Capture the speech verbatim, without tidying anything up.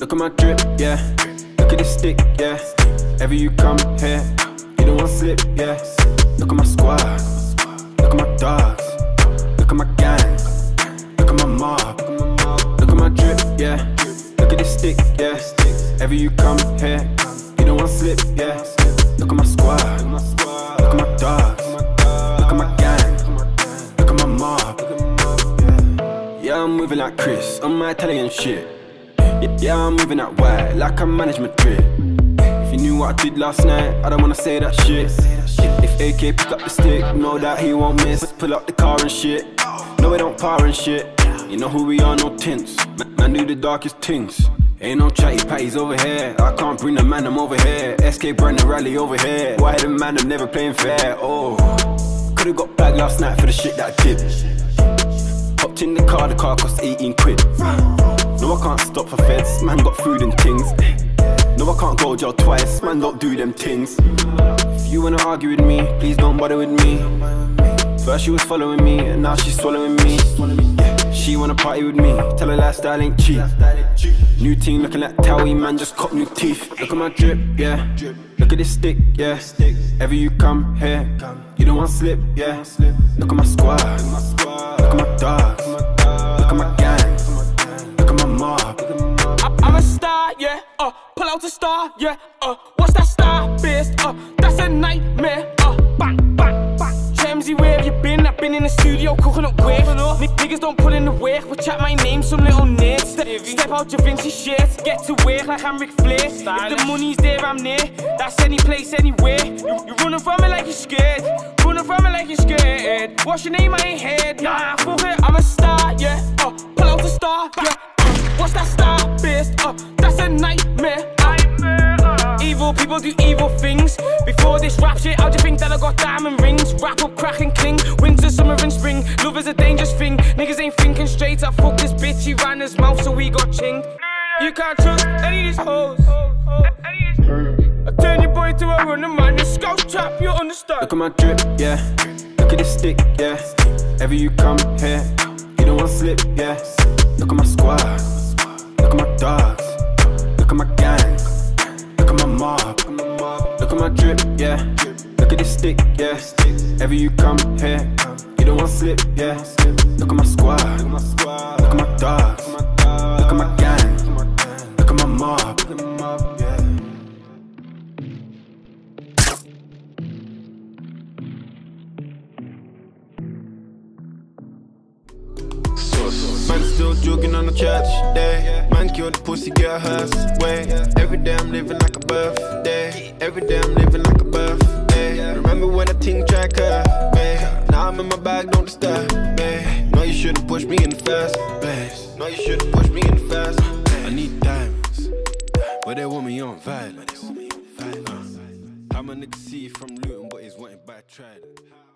Look at my drip, yeah. Look at this stick, yeah. Ever you come here, you don't want slip, yeah. Look at my squad, look at my dogs, look at my gang, look at my mob. Look at my drip, yeah. Look at this stick, yeah. Ever you come here, you don't want slip, yeah. Look at my squad, look at my dogs, look at my gang, look at my mob. Yeah, I'm moving like Chris on my Italian shit. Yeah, I'm moving that white like I manage Madrid. If you knew what I did last night, I don't wanna say that shit. If A K pick up the stick, know that he won't miss. Pull up the car and shit. No, we don't power and shit. You know who we are, no tints. Man, man do the darkest things. Ain't no chatty patties over here. I can't bring the man, I'm over here. S K Brandon Rally over here. Why the man, I'm never playing fair. Oh, could've got back last night for the shit that I did. Hopped in the car, the car cost eighteen quid. No, I can't stop for feds, man got food and things. No, I can't go jail twice, man don't do them things. If you wanna argue with me, please don't bother with me. First she was following me, and now she's swallowing me. She wanna party with me, tell her lifestyle ain't cheap. New team looking like Towie, man just cop new teeth. Look at my drip, yeah. Look at this stick, yeah. Ever you come here, you don't want slip, yeah. Look at my squad, look at my dogs, look at my gang, look at my mob. I'm a star, yeah, uh, pull out a star, yeah, uh, what's that star based, uh, that's a nightmare, uh, bang, bang, bang. Chemsy, where have you been? I've been in the studio cooking up weight. Niggas don't put in the work, but chat my name, some little nerd. Step, step out Da Vinci shit, get to work like I'm Ric Flair. If the money's there, I'm near, that's any place, anywhere. You, you're running from it like you're scared, running from it like you're scared. What's your name? I ain't heard, nah, fuck it, I'm a star, yeah, uh, pull out the star, yeah. What's that star based? Uh, that's a nightmare. Uh, evil people do evil things. Before this rap shit, how do you think that I got diamond rings? Wrap up, crack and cling. Winter, summer and spring. Love is a dangerous thing. Niggas ain't thinking straight. I fuck this bitch, he ran his mouth, so we got chinged. You can't trust any of these hoes. I turn your boy to a runner man. This scout trap, you understand? Look at my drip, yeah. Look at this stick, yeah. Ever you come here, you don't want slip, yeah. Look at my squad. Look at my dogs, look at my gang, look at my mob. Look at my drip, yeah. Look at this stick, yeah. Ever you come here, you don't want slip, yeah. Look at my squad, look at my dogs, look at my gang, look at my mob. Man still jogging on the church day. Man killed the pussy, girl hers way. Every day I'm living like a birthday. Every day I'm living like a birthday. Remember when I think track her, babe. Now I'm in my bag, don't disturb, babe. No, you shouldn't push me in the first place. No, you shouldn't push me in the first place. I need diamonds, but they want me on violence. uh, I'm a nigga see from Luton, but he's wanting by Trident.